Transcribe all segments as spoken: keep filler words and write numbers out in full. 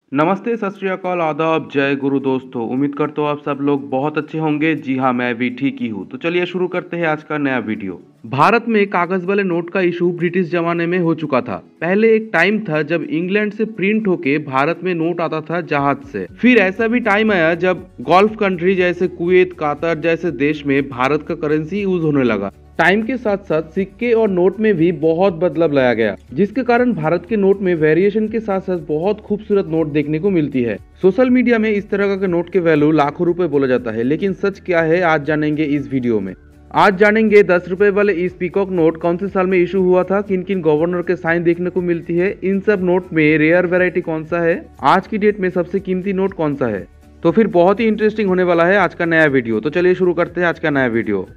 नमस्ते, सत श्री अकाल, आदाब, जय गुरु दोस्तों। उम्मीद करता हूँ आप सब लोग बहुत अच्छे होंगे। जी हाँ, मैं भी ठीक ही हूँ। तो चलिए शुरू करते हैं आज का नया वीडियो। भारत में कागज वाले नोट का इशू ब्रिटिश जमाने में हो चुका था। पहले एक टाइम था जब इंग्लैंड से प्रिंट होके भारत में नोट आता था जहाज से। फिर ऐसा भी टाइम आया जब गल्फ कंट्री जैसे कुवैत, कतर जैसे देश में भारत का करेंसी यूज होने लगा। टाइम के साथ साथ सिक्के और नोट में भी बहुत बदलाव लाया गया, जिसके कारण भारत के नोट में वेरिएशन के साथ साथ बहुत खूबसूरत नोट देखने को मिलती है। सोशल मीडिया में इस तरह का नोट के वैल्यू लाखों रुपए बोला जाता है, लेकिन सच क्या है आज जानेंगे इस वीडियो में। आज जानेंगे दस रुपए वाले इस पीकॉक नोट कौन से साल में इशू हुआ था, किन किन गवर्नर के साइन देखने को मिलती है, इन सब नोट में रेयर वेराइटी कौन सा है, आज की डेट में सबसे कीमती नोट कौन सा है। तो फिर बहुत ही इंटरेस्टिंग होने वाला है आज का नया वीडियो। तो चलिए शुरू करते हैं आज का नया वीडियो।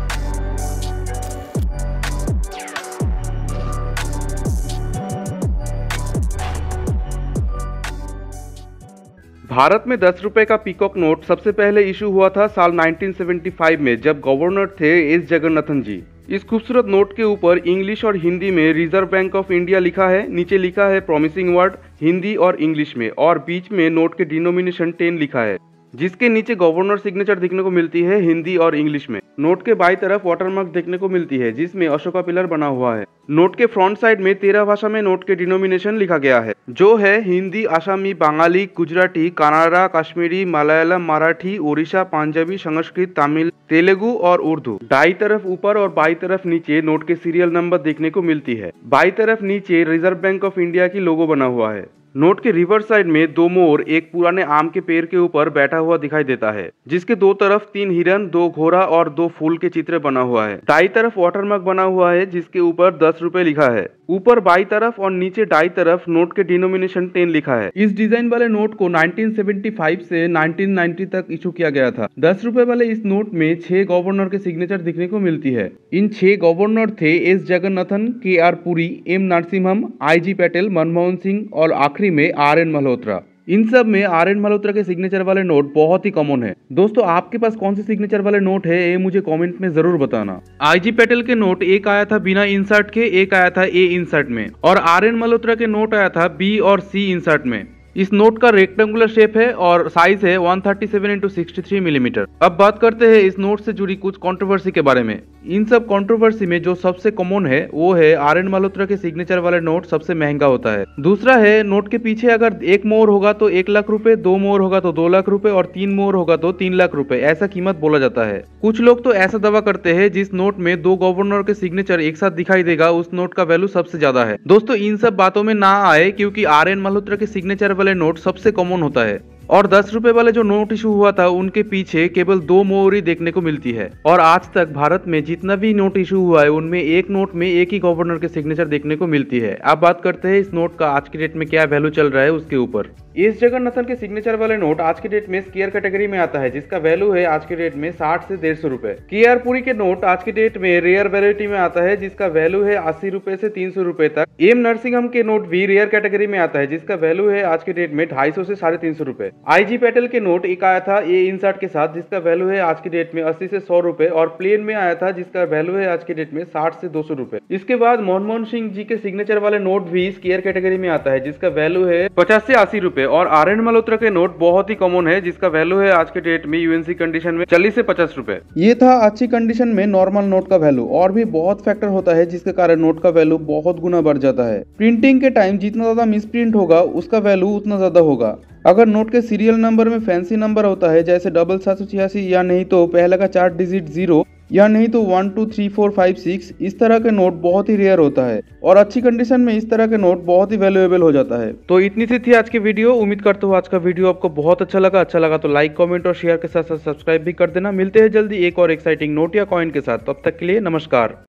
भारत में दस रुपए का पीकॉक नोट सबसे पहले इशू हुआ था साल उन्नीस सौ पचहत्तर में, जब गवर्नर थे एस जगन्नाथन जी। इस खूबसूरत नोट के ऊपर इंग्लिश और हिंदी में रिजर्व बैंक ऑफ इंडिया लिखा है, नीचे लिखा है प्रॉमिसिंग वर्ड हिंदी और इंग्लिश में, और बीच में नोट के डिनोमिनेशन टेन लिखा है, जिसके नीचे गवर्नर सिग्नेचर देखने को मिलती है हिंदी और इंग्लिश में। नोट के बाई तरफ वाटरमार्क देखने को मिलती है, जिसमें अशोका पिलर बना हुआ है। नोट के फ्रंट साइड में तेरह भाषा में नोट के डिनोमिनेशन लिखा गया है, जो है हिंदी, आसामी, बंगाली, गुजराती, कन्नड़ा, कश्मीरी, मलयालम, मराठी, ओडिशा, पंजाबी, संस्कृत, तमिल, तेलुगु और उर्दू। दाई तरफ ऊपर और बाई तरफ नीचे नोट के सीरियल नंबर देखने को मिलती है। बाई तरफ नीचे रिजर्व बैंक ऑफ इंडिया की लोगो बना हुआ है। नोट के रिवर्स साइड में दो मोर एक पुराने आम के पेड़ के ऊपर बैठा हुआ दिखाई देता है, जिसके दो तरफ तीन हिरन, दो घोड़ा और दो फूल के चित्र बना हुआ है। दाई तरफ वाटरमार्क बना हुआ है, जिसके ऊपर दस रुपए लिखा है। ऊपर बाई तरफ और नीचे दाई तरफ नोट के डिनोमिनेशन टेन लिखा है। इस डिजाइन वाले नोट को उन्नीस सौ पचहत्तर से उन्नीस सौ नब्बे तक इशू किया गया था। दस रुपए वाले इस नोट में छह गवर्नर के सिग्नेचर दिखने को मिलती है। इन छह गवर्नर थे S Jagannathan, K R Puri, M Narasimham, I G Patel, Manmohan Singh और आखिरी में आर एन मल्होत्रा। इन सब में आर एन मल्होत्रा के सिग्नेचर वाले नोट बहुत ही कॉमन है। दोस्तों, आपके पास कौन से सिग्नेचर वाले नोट है ये मुझे कमेंट में जरूर बताना। आई जी पटेल के नोट एक आया था बिना इंसर्ट के, एक आया था ए इंसर्ट में, और आर एन मल्होत्रा के नोट आया था बी और सी इंसर्ट में। इस नोट का रेक्टेंगुलर शेप है और साइज है एक सौ सैंतीस इंटू तिरसठ मिलीमीटर। अब बात करते हैं इस नोट से जुड़ी कुछ कंट्रोवर्सी के बारे में। इन सब कंट्रोवर्सी में जो सबसे कॉमन है वो है आर एन मल्होत्रा के सिग्नेचर वाले नोट सबसे महंगा होता है। दूसरा है नोट के पीछे अगर एक मोर होगा तो एक लाख रुपए, दो मोर होगा तो दो लाख रुपए और तीन मोर होगा तो तीन लाख रुपए, ऐसा कीमत बोला जाता है। कुछ लोग तो ऐसा दावा करते हैं जिस नोट में दो गवर्नर के सिग्नेचर एक साथ दिखाई देगा उस नोट का वैल्यू सबसे ज्यादा है। दोस्तों, इन सब बातों में ना आए, क्योंकि आर एन मल्होत्रा के सिग्नेचर वाले नोट सबसे कॉमन होता है, और दस रुपए वाले जो नोट इशू हुआ था उनके पीछे केवल दो मोहर ही देखने को मिलती है। और आज तक भारत में जितना भी नोट इशू हुआ है उनमें एक नोट में एक ही गवर्नर के सिग्नेचर देखने को मिलती है। अब बात करते हैं इस नोट का आज की डेट में क्या वैल्यू चल रहा है उसके ऊपर। एस जगन्नाथन के सिग्नेचर वाले नोट आज की डेट में स्क्वायर कैटेगरी में आता है, जिसका वैल्यू है आज की डेट में साठ से डेढ़ सौ रुपए। के आर पुरी के नोट आज की डेट में रेयर वेराइटी में आता है, जिसका वैल्यू है अस्सी रुपए से तीन सौ रुपए तक। एम नरसिम्हम के नोट भी रेयर कैटेगरी में आता है, जिसका वैल्यू है आज की डेट में ढाई सौ से साढ़े तीन सौ रुपए। आई जी पटेल के नोट एक आया था ए इंसर्ट के साथ, जिसका वैल्यू है आज की डेट में अस्सी से सौ रुपए, और प्लेन में आया था जिसका वैल्यू है आज की डेट में साठ से दो सौ रुपए। इसके बाद मनमोहन सिंह जी के सिग्नेचर वाले नोट भी स्क्वायर कैटेगरी में आता है, जिसका वैल्यू है पचास से अस्सी रुपए, और आर एन मल्होत्रा के नोट बहुत ही कॉमन है, जिसका वैल्यू है आज के डेट में यूएनसी कंडीशन में चालीस से पचास रुपए। ये था अच्छी कंडीशन में नॉर्मल नोट का वैल्यू। और भी बहुत फैक्टर होता है जिसके कारण नोट का वैल्यू बहुत गुना बढ़ जाता है। प्रिंटिंग के टाइम जितना ज्यादा मिसप्रिंट होगा उसका वैल्यू उतना ज्यादा होगा। अगर नोट के सीरियल नंबर में फैंसी नंबर होता है, जैसे डबल सात सौ छियासी, या नहीं तो पहले का चार डिजिट जीरो, या नहीं तो one two three four five six, इस तरह के नोट बहुत ही रेयर होता है, और अच्छी कंडीशन में इस तरह के नोट बहुत ही वैल्यूएबल हो जाता है। तो इतनी सी थी आज की वीडियो। उम्मीद करता हूँ आज का वीडियो आपको बहुत अच्छा लगा। अच्छा लगा तो लाइक, कमेंट और शेयर के साथ साथ सब्सक्राइब भी कर देना। मिलते हैं जल्दी एक और एक्साइटिंग नोट या कॉइन के साथ। तब तक के लिए नमस्कार।